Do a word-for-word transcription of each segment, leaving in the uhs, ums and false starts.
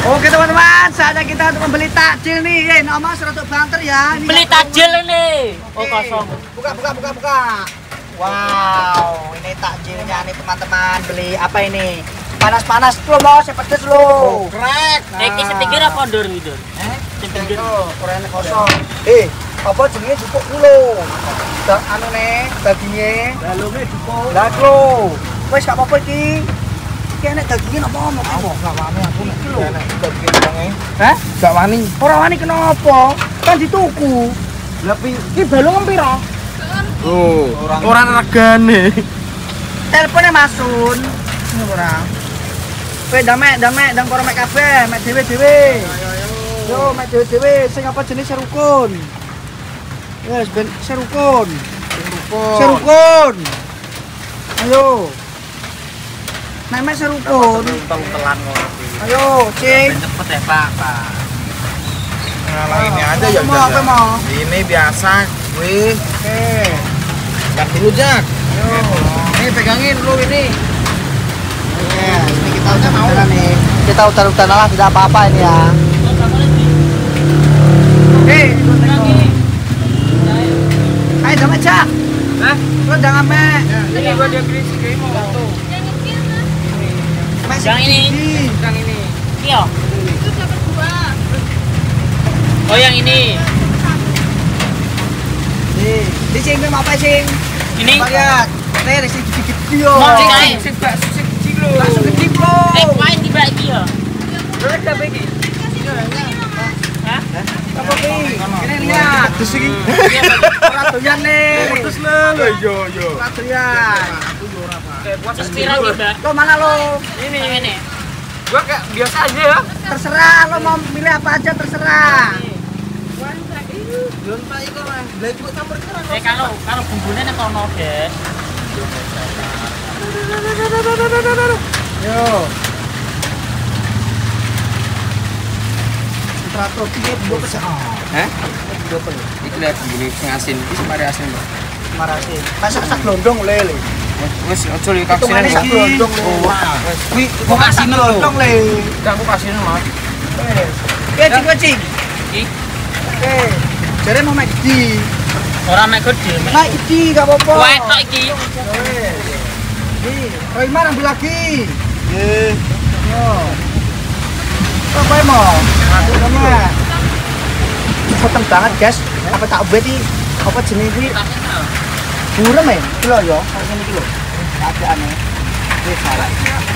Oke teman-teman, saatnya kita untuk membeli takjil nih. Eh, nama seratus banter ya. Ini beli takjil nih. Oh, kosong. Buka, buka, buka, buka. Wow, ini takjilnya nih teman-teman. Beli apa ini? Panas-panas tuh loh, saya pedes loh. Krek. Eh, iki sepinggir apa ndur gitu? Eh, Sepinggir. Korean kosong. Eh, apa jenenge jupuk dulu. Dak anu nih, dagingnya. Dalune jupuk. Lah lho. Wis gak apa-apa iki. Iki enek dagingnya apa omong Aku gak wani aku nek Iki lho. enek daging wonge. Hah? Gak wani. Ora wani kenapa? Kan dituku. Lah pi Iki balung piro? Oh, ora regane. Teleponnya Masun. Ini ora. Kowe damek, damek, ndang karo mek kabeh, mek dhewe-dhewe. Yo, mek dhewe-dhewe sing apa jenis serukun. Wes ben serukun. Serukun. Serukun. Ayo. Nek mek serukun. Telan ngono kuwi. Ayo, Cing. Cepet ya, Pak, Pak. Nah, ini aja ya. Mau apa mau? Ini biasa gue. Oke. Lihat dulu, Jak. Ayo. Ini pegangin dulu ini. Ya, ini kita udah mau nih. Kita udah-udah lah, tidak apa-apa ini ya. Hei, ayo damek cak. Hah? Lo jangan mek. Ini gua dia beli sih mau satu. Mek Yang ini. segini. Yang ini. Iya. Itu dapat dua. Oh, yang ini. Nih, di sini mau apa sing? Ini. Coba lihat. Nih, di sini gede-gede yo. Mau sing ae, sing bakso sing kilo. Langsung gede bro. Eh, main tiba iki ya. Berapa dapat iki? Hah? Apa ki? Ini lihat. Terus iki. Ora doyan nih. Terus lah. Yo yo. Ora doyan. Terus pira iki, Mbak? Lo mana lo? Ini. Ini. Gua kayak biasa aja ya. Terserah lo mau milih apa aja terserah. Belum tak iku mah. Lah iku campur kerang. Eh, kalau kalau bumbunya nek ono, Des. Yo. Teratur piye dua pesen. Hah? Iki lihat gini sing asin. Iki semari asin, Mbak. Marasi. Masak sak glondong lele. Wes ojo li Itu kaksinan manis sak iki. glondong. Oh, Wes kuwi kok kasine lho. glondong le. Enggak aku kasine, Mas. Piye cing cing? Iki Oke. Jare mau mek di. ora mek gede, mek. Nah, iki gak apa-apa. Kuat tok iki. Nih, Roiman ambil lagi. Nggih. Yo. Apa mau? Aku sama. Potong banget, guys. Apa tak ubet iki? Apa jenis iki? Burem ya? Kilo yo, ngene iki lho. Keadaane. Wis salah.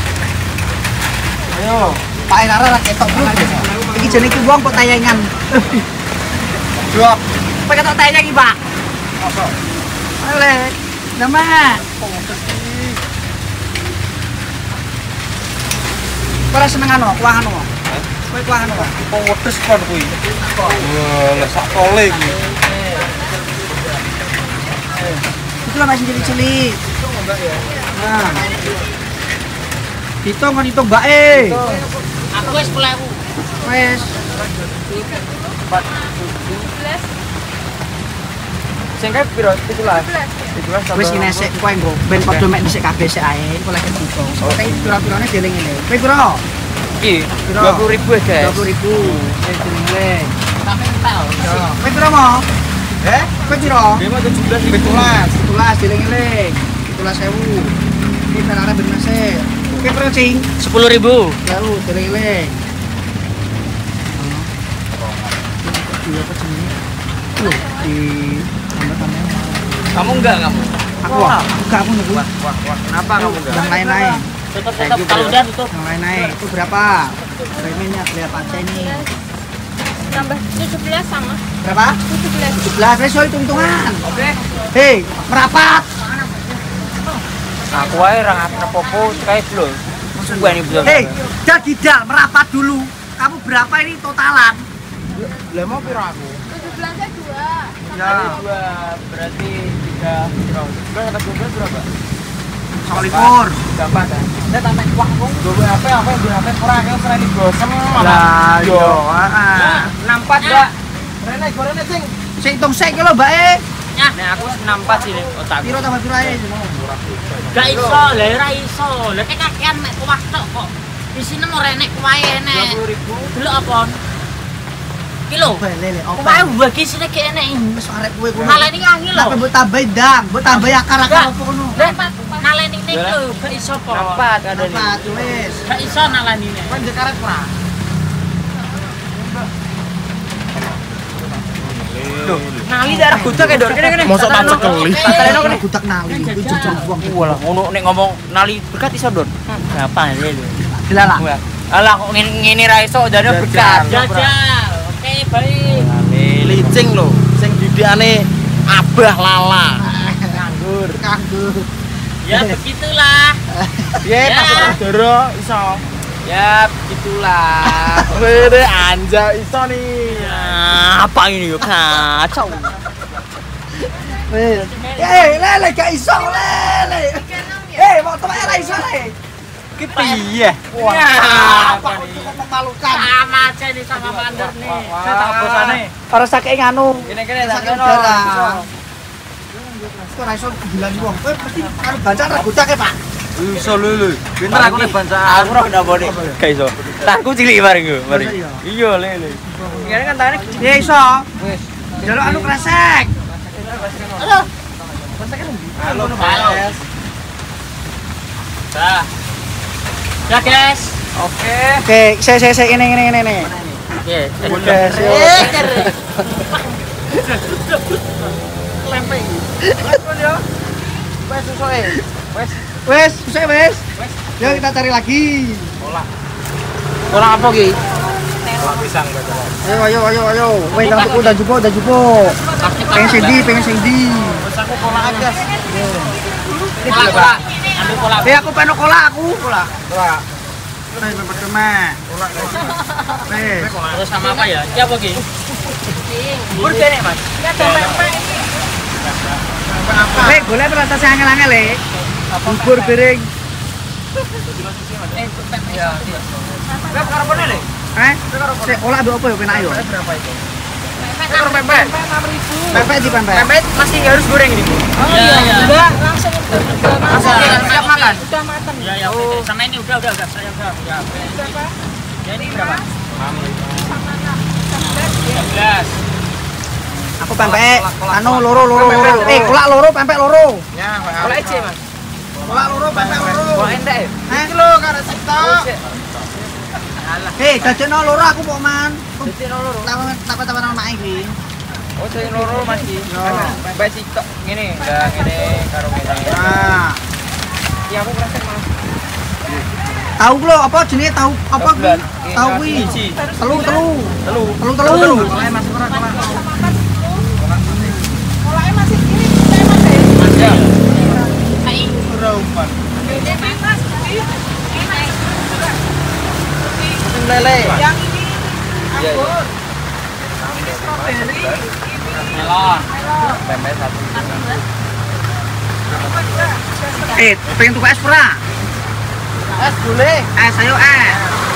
Ayo, Pak Enara ra ketok dulu. Iki jenenge iki wong kok tayangan. Dua. Pak ketok tayang iki, Pak. Mosok. Oleh. Nama. Ora seneng anu, kuahan anu. Kowe kuahan anu. Kok wedes kon kuwi. Wah, lah sak tole iki. Itu lah masih cilik-cilik. Nah. Hitung kan hitung mbak eh. Aku wis sepuluh ribu. Wes. Sing kae piro? tujuh belas. tujuh belas. Wes ngene sik kowe nggo ben padha mek dhisik kabeh sik ae, kowe lek hitung. Tapi pira-pirane deling ngene. Kowe pira? Iki Piro? dua puluh ribu ya, guys. dua puluh ribu. Wes deling. Tapi entek. Kowe pira mau? Eh? Kowe pira? Dia mah tujuh belas ribu. tujuh belas deling-eling. tujuh belas ribu. Iki penare ben masih. Kowe pira cing? sepuluh ribu. Jauh deling-eling. Di apa jenenge? Loh, di tambah-tambah. Kamu enggak kamu? Aku ah, enggak aku nunggu. Wah, wah, wah. Kenapa kamu enggak? Yang lain-lain. Tutup tutup kalau udah tutup. Yang lain-lain. Itu berapa? Preminya berapa aja ini? Tambah tujuh belas sama Berapa? tujuh belas. tujuh belas. Wes so hitung-hitungan. Oke. Hei, merapat. Aku ae ra ngatne popo kae lho. Sumpah ini belum. Hei, jadi dal merapat dulu. Kamu berapa ini totalan? Lah mau piro aku? tujuh belasnya dua. Ya, dua berarti tiga piro? Sebelas atau dua belas berapa? Solikur. Berapa kan? Saya tambah kuah aku. Dua H P apa yang dua H P kurang yang serani gosem. Lah, yo, heeh. enam empat, Mbak. Rene gorene sing. Sing hitung sik ki lho, Mbak e. Nah, nah aku enam empat sih otak. Piro tambah piro ae? Gak iso, lah ora iso. Lah kakean mek kuah tok kok. Isine mau renek kuwae enek. dua puluh ribu. Delok apa? Kilo. Lele, Kuwae bagi sine ki enek. wis arek kowe kowe. Naleni ngangi lho. Tapi mbok tambahi ndang, mbok tambahi akar-akar opo ngono. Lah naleni ning lho, gak iso po. Empat ada nih. Apa wis. Gak iso nalenine. Kan di karet ora. Nali darah gudak ya Dor. Kene kene. Mosok tak cekeli. Katanya kena gudak nali, kuwi jujur wong. Walah, ngono nek ngomong nali berkat iso Dor. Berapa ya lu? Dilalah. Alah kok ngene ngene ra iso jane berkat. Jajal. Oke, baik. Licing lho, sing didikane Abah Lala. Nganggur, nganggur. Ya begitulah. Piye Ya. Pak Saudara iso? Ya begitulah. Wede anja iso nih. Apa ini yo kacau. Wis. Eh, lele gak iso lele. Eh, mau temek ra iso le. Ki piye? Wah, apa cukup memalukan. Sama aja nih sama Mandor nih. Saya tak bosane. Ora sakit nganu. Kene-kene Sakit sakno. udara. Kok ra iso bilang wong. Kowe mesti karo bancaan ra gudake, Pak. Iso lho. Pinter aku nek bancaan. Aku ora ndabone. Gak iso. Takku cilik bareng go, mari. Masa iya? Iya, lele. Kene kan tane Ya iso. wis. Jaluk anu kresek. Aduh. Halo, Halo. Dah. Ya, guys. Oke. Oke, saya saya saya ini ini ini ini. Oke. Oke, siap. Lempeng. Lakon yo. Wes susoe. Wes. Wes, susah wes. Yuk kita cari lagi. Ora apa ki? Pisang baca. Ayo ayo ayo ayo. Wes udah cukup udah cukup udah cukup. Pengen sendi, pengen sendi. Wes aku kolak aja. Kola, kola. Ambil kola. Eh aku pengen kola aku kola. Ora. Wes percuma. Wes. Terus sama apa ya? Ya apa ki? Bur kene, Mas. Wes boleh berantas angel-angel le. Bubur piring. Iya. Berapa karbonnya le? Eh? Sik olah do apa ya penak yo? Berapa itu? Karo pempek. Pempek di pempek. Pempek masih harus goreng ini. Oh iya, iya. Enggak, langsung udah Langsung Siap siap makan. udah matang. Ya, ya, oke. Sama ini udah, udah, udah. Saya udah, udah. Berapa? Ya, ini berapa? Sama sebelas. Aku pempek. Anu loro loro loro. Eh kolak loro pempek loro. Ya, Kalau ece, Mas. Kolak loro pempek loro. Kalau entek ya? Eh? Iki lho karo sitok. Hei, dadekno loro aku kok man. Jadi loro. Tapa-tapa nang mak iki. Oh, saya loro Mas iki. Pempek sitok ngene, udah ngene karo ngene. Nah, Iya, aku kresek, Mas. tahu lho apa jenenge tahu apa kuwi? Bulan. Tahu kuwi. Biji. Telu telu. Telu. Telu telu. Mulai Mas ora kolak. kolaknya masih ini, saya Mas ya. Ya. Ora umpan. Ini Mas, ini enak. Lele. Yang ini Iya, iya. anggur. Ini strawberry. Melon. Pempek satu. Eh, pengen tuku es pura? Es boleh. Es ayo es.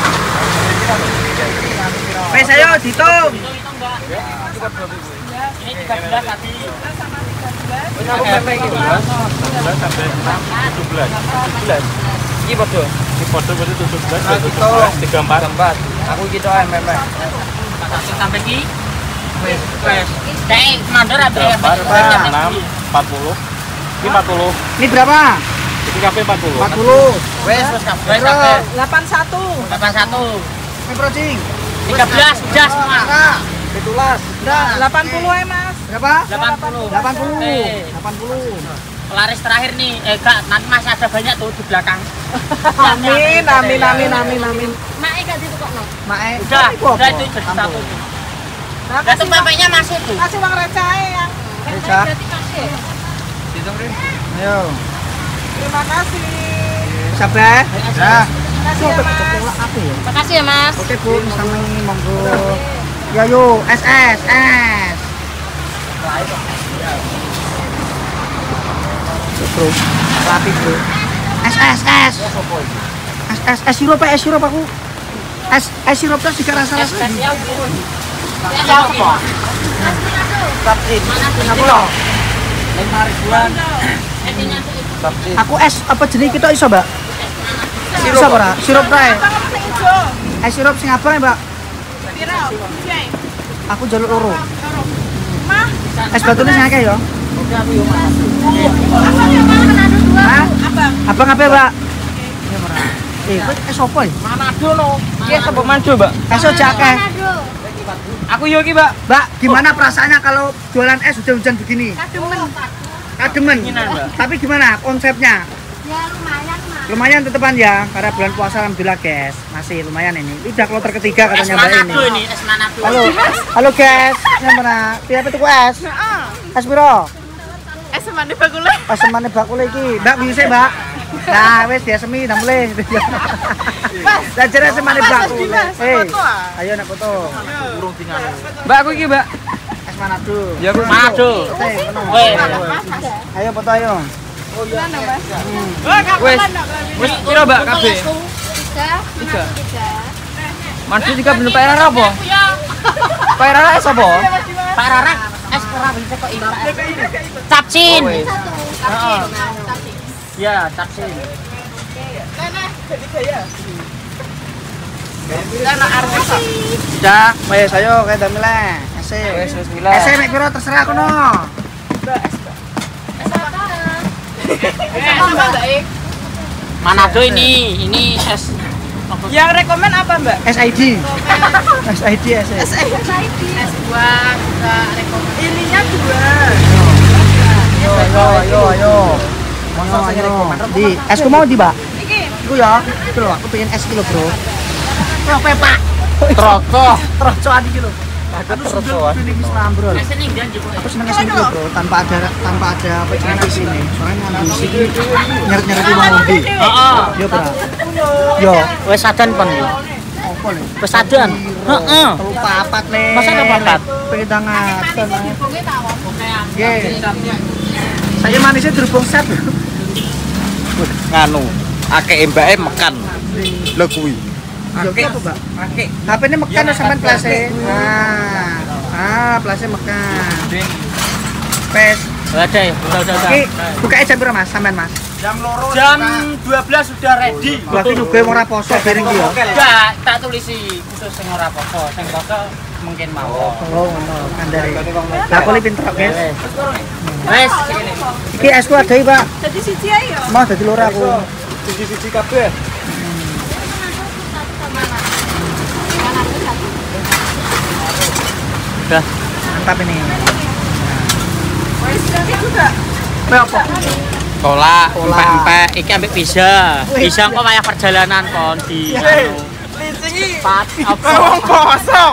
Wes ayo ditung. Itu itu enggak. Ini tiga belas tadi. Wis aku pempek iki, Mas. sebelas sampai tujuh belas. tujuh belas. Iki padha. Ini foto berarti tujuh belas, Ah, tujuh gitu. belas, tiga puluh empat. Tempat. Aku gitu ae pempek. Satu sampai ki. Wes, wes. Kayak mandor apa ya? Empat, enam, empat puluh. Ini empat puluh. Ini berapa? Ini kafe empat puluh. empat puluh. Wes wis kabeh. Wes sampai delapan puluh satu. delapan satu. Ini procing. tiga belas sudah semua. Nah, Betulas. udah. delapan puluh ya Mas. Berapa? delapan puluh. delapan puluh. Eh, delapan puluh. pelaris terakhir nih. Eh, Kak, nanti masih ada banyak tuh di belakang. Amin, amin, amin, amin, amin. Mak gak ditukokno. Mae. Udah, Iku apa? udah itu jadi satu. Nah, Nah, tuh pempeknya masih tuh. kasih uang receh yang Receh. berarti kasih. Hitung, Rin. Ayo. Terima kasih. Sabar. Nah. Terima kasih ya Mas. Apa ya? Makasih ya, Mas. Oke Bu, sami monggo. Ya yo, es es es. Bro, rapi bro. Es es es. Es es es sirup es sirup aku. Es es sirup terus juga rasa-rasa. Ya, apa? Sapin. Apa lo? lima ribuan. Intinya Sapin. Aku es apa jenis kita iso, Mbak? Bisa ora? Sirup rae. Abang apa sing ijo? Es sirup sing abang ya, Mbak. Piro? Piye? Aku jaluk loro. Mah, Es batune sing akeh ya. abang yang mana ada dua. Hah? Abang. Abang apa, Mbak? Ya ora. Eh, kok es opo ya? Manado no. Iki sapa Manado, Mbak? Es ojo akeh. Aku yo iki, Mbak. Mbak, gimana perasaannya kalau jualan es hujan-hujan begini? Kademen. Kademen. Keinginan, Mbak. Tapi gimana konsepnya? Ya lumayan mah. Lumayan tetepan ya, karena bulan puasa alhamdulillah guys. Masih lumayan ini. Ini udah kloter ketiga Es katanya Mbak ini. Manado ini, es Manado. Halo. Halo guys. Yang mana? Piye tuku es? Es piro? Es semane bakule. Pas semane bakule iki. Mbak bisa, Mbak. Nah, wis dia semi nang mulih. Lah jare semane bakule. Eh. Ayo nak foto. Urung tinggal. Mbak aku iki, Mbak. Es Manado. Ya aku Manado. Oke, kono. Weh. Ayo foto ayo. Wes. Wes piro, Mbak, kabeh? Tiga. Tiga. Manado tiga bener Pak Rara apa? Pak Rara es apa? Pak Rara, es ora bisa kok ini. Capcin. Oh, wes. Heeh. Ya, capcin. Sudah, wes ayo kayak damile. Ese. Wes wes mila. Ese mek piro terserah kono. Manado ini, ini es Yang rekomen apa, Mbak? S I D. S I D S. Es es buah, enggak rekomen. Ininya dua. Ayo ayo ayo ayo. Ayo ayo. Di esku mau di, Mbak? Iki. Iku ya. Itu lho, aku pengen es kilo, Bro. Apa, Pak? Troko. Troco adi kilo. Aku sudah ini Islam, Bro. Es ini jangan juga. Aku seneng es kilo, Bro, tanpa ada tanpa ada apa jenenge di sini. Soalnya nang di sini nyeret-nyeret mau ngombe. Heeh. Yo, Bro. Yo, Wes sadan pon iki. opo lho? Wes sadan. Heeh. Telu papat le. Masa ada papat? Pengen tangan. Bunge tak apa. Nggih. Saya manisnya dirubung set. Nganu, akeh mbake mekan. Lho kuwi. Yo apa, Mbak? Akeh. H P-ne mekan ya sampean plase. Nah. Ah, plase mekan. Pes. Udah, udah, udah, udah. Iki buka jam piro, Mas? Sampean, Mas? Jam dua belas sudah ready. Berarti nyuguh wong ora poso bareng iki ya. Enggak, tak tulisi khusus sing ora poso, sing poso mungkin mau. Oh, ngono, kandare. Lah kok pinter kok, guys. Wes, Iki esku ada, Pak. Jadi siji ae yo. Mau dadi loro aku. Siji-siji kabeh. udah. Mantap ini. Wes iki juga. Kowe apa? Tolak, Tolak. empek-empek, iki ambek pizza. Pizza kok kayak perjalanan kon di anu. Licingi. Pat apa? Wong poso.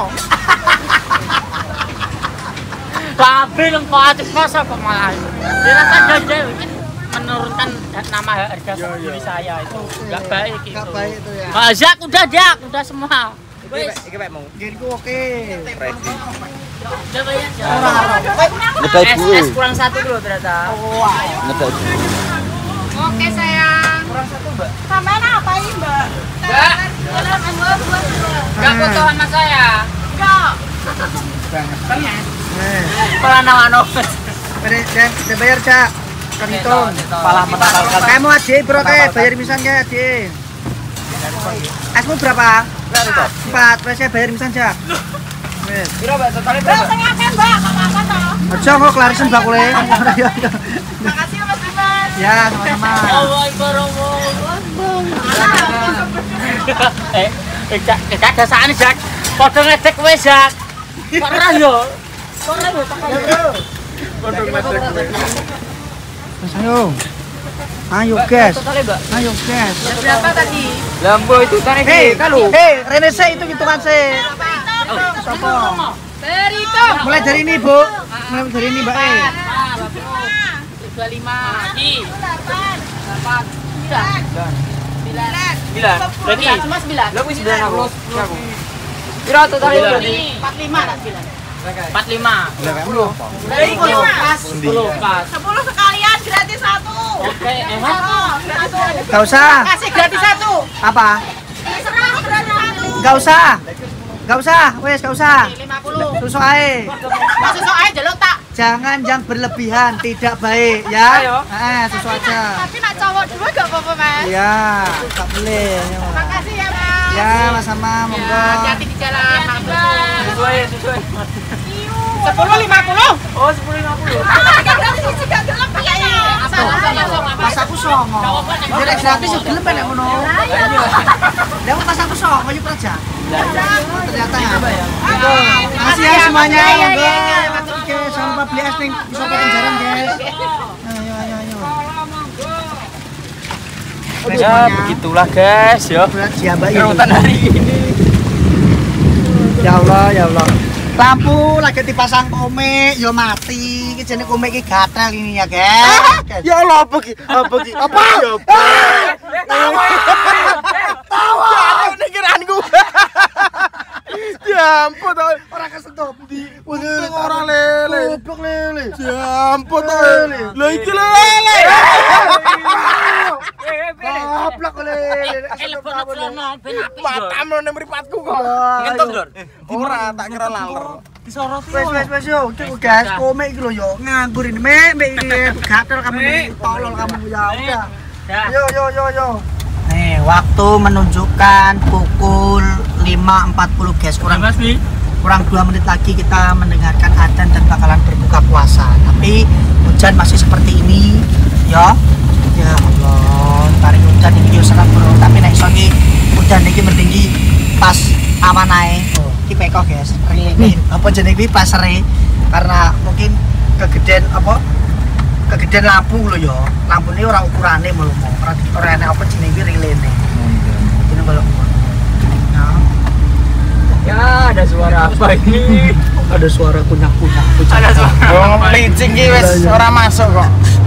Kabeh nang pati poso kok malah. Dirasa jajal menurunkan nama harga diri saya itu enggak baik itu. Enggak baik itu ya. Pak Jak udah Jak, udah semua. Wes, Iki Pak mau. Giriku oke. Ready. udah bayar ya. Ngedai Es, duwe. es kurang satu dulu ternyata. Ngedai duwe. Oke, sayang. Kurang satu, Mbak. Sampean apa ini, Mbak? Enggak. Dua, dua, dua. Enggak foto sama saya. Enggak. Eh, Kalau nama-nama. Pada- dan dan bayar, Cak. Kan hitung. Malah menakalkan. Kamu aja, Bro, teh bayar misalnya aja. Esmu berapa? Empat. Terus saya bayar misalnya, Cak. Wes. Piro, Mbak? Totalnya Mbak, berapa? sing akeh, Mbak. Enggak apa-apa toh. Aja kok klarisin bakule. Ya, Makasih ya, Mas Dimas. ya, sama-sama. Allah Akbar Allah. Eh, eh, Jak, eh, Jak, dasane Jak. Padha ngedek kowe, Jak. Kok ora yo? Kok ora yo tekan. Waduh, ngedek kowe. Mas, ayo. Ayo, guys. Totalnya, Mbak. Ayo, guys. Berapa tadi? Lambo itu tadi Hei, kalau. hei, Rene se itu hitungan se. Sopo? Berhitung. Mulai dari ini, Bu. Mulai dari ini, Mbak. Eh. dua puluh lima. Iki. Delapan. Dapat. Sembilan. Sembilan. Berarti cuma sembilan. Lah kuwi sembilan aku. Aku. Piro totalnya berarti? empat puluh lima tak sembilan. empat puluh lima. Dari sepuluh Mas. pas. sepuluh pas. Sepuluh sekalian gratis satu. Oke, eh. Satu. Satu. Gak usah. Kasih gratis satu. Apa? Serah gratis satu. Gak usah. Gak usah. Wes, gak usah. lima puluh. Susuk ae. Masuk soal aja lo tak. jangan yang berlebihan, tidak baik ya. Ayo. Eh, sesuai aja. Tapi nak cowok dua gak apa-apa mas. Iya, tak boleh. Makasih ya mas. Ya, sama-sama, monggo. Hati-hati di jalan. Sesuai, sesuai. Sepuluh lima puluh. Oh, sepuluh lima puluh. Pas aku songo. Jadi gratis yo gelem nek ngono. Lah pas aku songo yo kerja. Ternyata ya. Makasih ya semuanya. Monggo. Oke, jangan lupa beli es ning iso potong jarang, guys. Ayo ayo ayo. Ya, begitulah guys ya. Berat ya, Mbak. Kerutan hari ini. Ya Allah, ya Allah. Lampu lagi dipasang komik, yo mati. Iki jenenge komik iki gatel ini ya, guys. Ya Allah, apa ki? Apa ki? Apa? Ya tawa. Tawa. Aku pikiranku. Ya ampun, Ora kesentuh di untung ora lele. goblok lele. Ya ampun, lha iki lele. Goblok lele. Eh lebon ono ben apik. Matamu ning mripatku kok. Ngentot, Lur. Ora tak kira laler. Disorot. Wes wes wes yo, cukup guys, komik iki lho yo nganggur ini. Mek, mek ini gatel kamu ini, tolol kamu ya udah. Yo yo yo yo. Nih, waktu menunjukkan pukul lima empat puluh guys, kurang Mas Wi. kurang dua menit lagi kita mendengarkan adzan dan bakalan berbuka puasa. Tapi hujan masih seperti ini, ya. Ya Allah, tarik hujan ini yo serem bro. Tapi nek iso iki hujan iki mending pas awan ae. Iki peko guys. Rilingin apa jenenge iki pasare karena mungkin kegedean apa kegedean lampu lho ya. Lampune ora ukurane mulu. Ora ora enek apa jenenge iki rilene. Ini kalau Ya, ada suara apa ini? ada suara kunyah-kunyah. Ada suara. Wong licing ki wis ora masuk kok.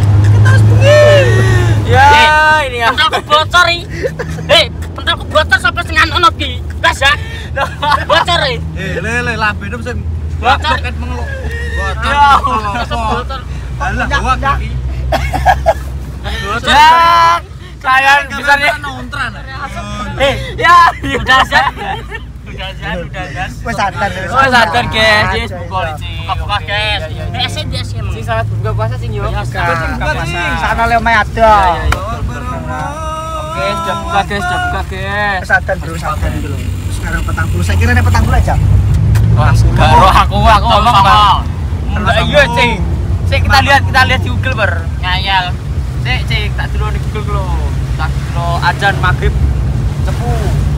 Ya, ini ya. Pentalku bocor iki. Eh, pentalku bocor sampai setengah ono ki. Gas ya. Bocor iki. Eh, lele lambene sing Bocor. ket mengeluk. Ya, Bocor. Alah, gawak iki. Ya, kalian bisa nih. nontran. Eh, ya, Udah jas. Udah jas, udah jas. Wes sadar. Oh, sadar guys, yes, buka licin. Buka gas. Eh, sih dia sih emang. Sing salat buka puasa sing yo. Sana le omahe ada. Oke, sudah buka guys, sudah buka guys. Wes sadar bro, sadar dulu. Sekarang petang puluh, saya kira nek petang puluh aja. Wah, garo aku, aku ngomong bang. Enggak iya, Cing. Cik, kita lihat, kita lihat di Google ber. Ngayal. Cik, cik, tak dulu di Google lo. Tak dulu ajan maghrib cepu.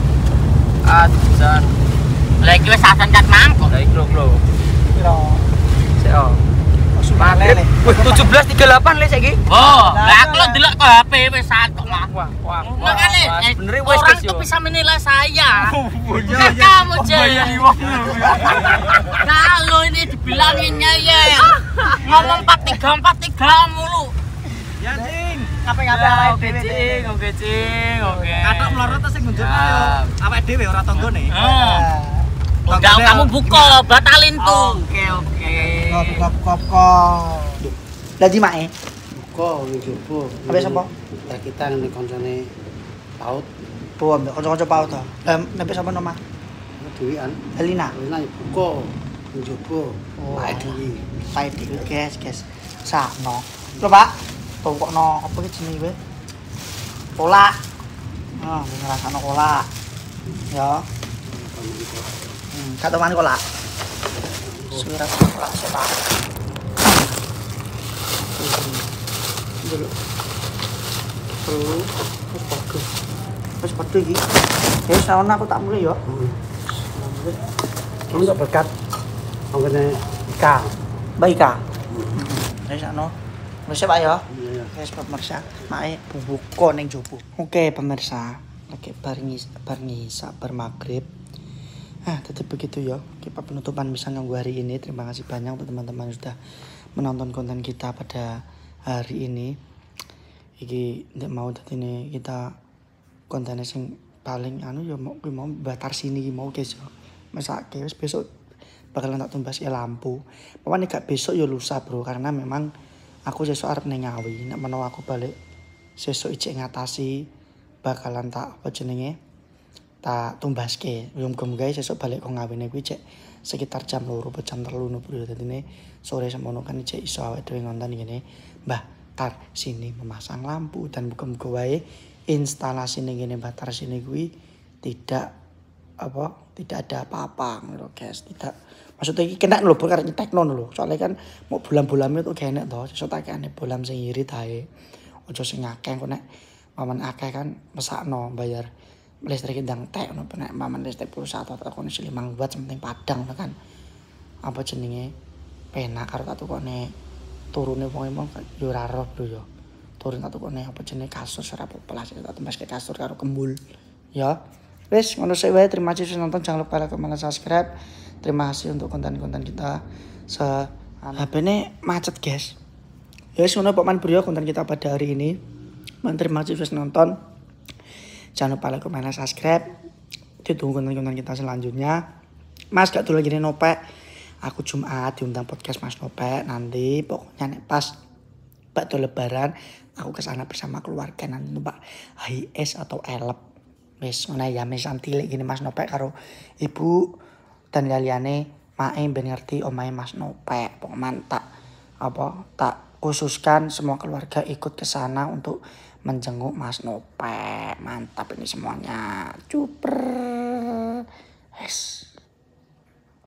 Ajan. Lagi wis asan kat mangkok. Dari bro bro. Piro? Cik, oh. Maghrib. Wih, tujuh belas tiga puluh delapan le saiki. Oh, lah aku lo delok ke H P wis sak kok mah. Wah, wah. Makanya eh, Bener wis orang guys tuh yo. bisa menilai saya. Iya, Bukan kamu, Jay. bayar wong. Kalau ini dibilanginnya ya. Ngomong empat tiga empat tiga mulu. Ya, Cing. Ngapain-ngapain Ya, awake Oke, dhewe. cing, oke, cing, oke. Katok melorot ta sing ngunjukno yo. Awake dhewe ora tanggane. Oh. Enggak kamu buka batalin tuh. Oke, oke. Kop kop kop kop. Lah di mae. Kok ning jowo. Apa sapa? Ya kita ngene koncone paut Bu, ambek kanca-kanca paut to. Lah nembe sapa nama? dhewean. Elina. Wis buka ning jowo. Oh. Pae dhewe. Pae dhewe guys, guys. Sakno. Lho, Pak. Tongkokno apa iki jenenge kowe? Kolak. Ah, ngrasakno kolak. Ya. Hmm, kata mana kolak? Surat kolak siapa? Dulu. Terus, terus bagus. Terus bagus iki. Eh, sawana aku tak mulai ya. Kamu tak berkat. Angkene Ika. Mbak Ika. Wis ana. Wis Pak ya. Iya. Guys, pemirsa, mae buka ning jopo. Oke, pemirsa. Lagi bar ngis bar ngisa bar maghrib. Ah, tetap begitu ya. Kita penutupan bisa nganggu hari ini. Terima kasih banyak untuk teman-teman yang sudah menonton konten kita pada hari ini. Iki ndak mau dadi ini kita kontennya sing paling anu ya mau mau batar sini mau guys ya. Masake wis besok bakalan tak tumbas ya lampu. Pokoknya gak besok ya lusa bro karena memang aku sesuk arep ning Ngawi. Nek menawa aku balik sesuk ijek ngatasi bakalan tak apa jenenge tak tumbaske. Yo muga-muga sesuk balik kok ngawene kuwi cek sekitar jam loro apa jam telu no bro. Dadine sore semono kan cek iso awake dhewe ngonten ngene. Mbah Tar sini memasang lampu dan muga-muga wae instalasi ning ngene Mbah Tar sini kuwi tidak apa tidak ada apa-apa ngono guys. Tidak maksudnya iki kena lho bro karek nyetekno lho. Soalnya kan mau bulan-bulan itu gak enak to. Sesuk tak kene bolam sing irit ae. Ojo sing akeh kok nek maman akeh kan mesakno bayar listrik ndang tek ngono nek maman listrik pulsa atau takone limang watt penting padang kan. Apa jenenge penak karo tak tukone turune wong emang yo ora roh bro yo. Turun tak tukone apa jenenge kasur ora pelas tak tembaske kasur karo kembul. Ya. Wes ngono sik wae terima kasih sudah nonton jangan lupa like comment subscribe. Terima kasih untuk konten-konten kita. Se H P-ne macet guys. Ya wes ngono Pak Man Bro konten kita pada hari ini. Man terima kasih sudah nonton. Jangan lupa like comment subscribe. Ditunggu konten-konten kita selanjutnya. Mas gak dulu gini nopek. Aku Jumat diundang podcast Mas Nopek nanti pokoknya nek pas bakdo lebaran aku kesana bersama keluarga nanti numpak H I S atau Elep. Wis ngono ya mesan tilik gini Mas Nopek karo ibu dan liyane mae ben ngerti omahe Mas Nopek. Pokoknya tak apa tak khususkan semua keluarga ikut ke sana untuk menjenguk Mas Nopek. Mantap ini semuanya. Super. Yes.